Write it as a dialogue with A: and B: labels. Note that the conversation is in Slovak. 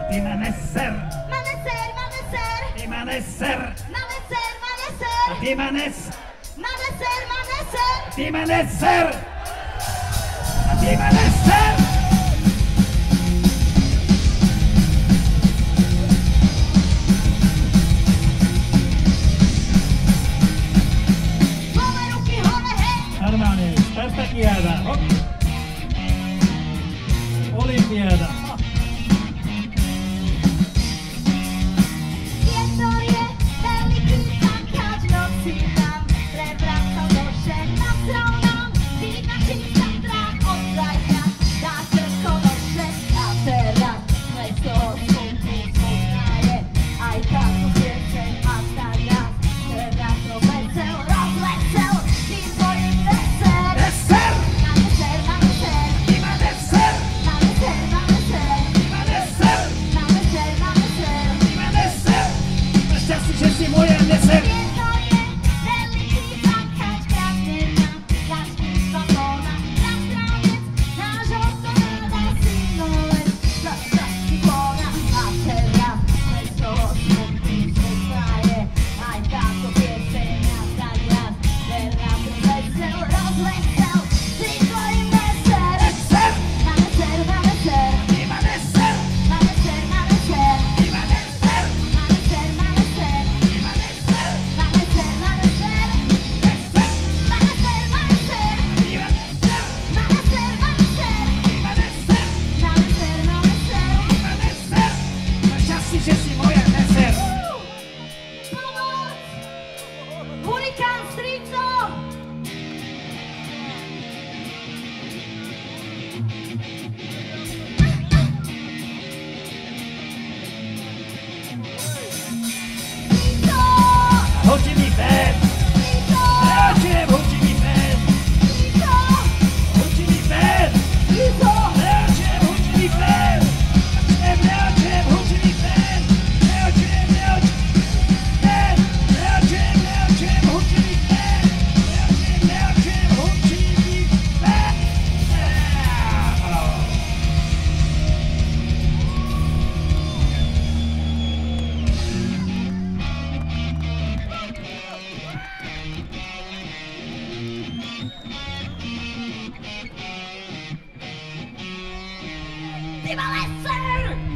A: Máme ser.
B: Máme ser.
A: A ty ma nes.
B: Máme ser.
A: Ty ma neser. A ty ma neser.
B: Hore ruky, hore, hej.
A: Normálne, Spartakiáda. Olympiáda.
B: Vietor je veľký, tankáč noci tam prevracal nože nad stronom. Vynačí sa trám od zajtra, dá krko nože. A teraz mesto slnku spoznaje aj táto pieseň a tak raz. Teraz to vesel, rozvesel, tým tvojim veser.
A: Neser.
B: Máme ser.
A: Ty ma neser.
B: Máme ser.
A: Ty ma neser.
B: Máme ser.
A: Ty ma neser. Šťastný, že si moja neser.
B: Vietor je veľký, tankáč kradne nám fľašky z balkóna. Zastranec nášho kamaráda synovec za cyklóna. A teraz mesto smutný spoznaje aj táto pieseň a tak raz. Teraz to vesel, rozvesel, ty tvojim veser.
A: Neser.
B: Máme ser.
A: Ty ma neser.
B: Máme ser.
A: Ty ma neser.
B: Máme ser.
A: Ty ma neser.
B: Máme ser. Máme ser.
A: Neser.
B: Máme ser. Máme ser.
A: Ty ma neser.
B: Máme ser. Máme ser.
A: Ty ma neser.
B: Máme ser.
A: Ty ma neser. Šťastný, že si moja neser.
B: Pomoc! Hurikán strýco! Strýco!
A: Hoči mi fen.
B: Strýco!
A: Leočiem, hoči mi fen.
B: Strýco!
A: Hoči mi fen.
B: Strýco!
A: Leočiem, hoči mi fen. Leočiem, hoči mi fen. Leočiem, fen. Leočiem, hoči mi fen. Leočiem, hoči mi fen.
B: Ty malé ser!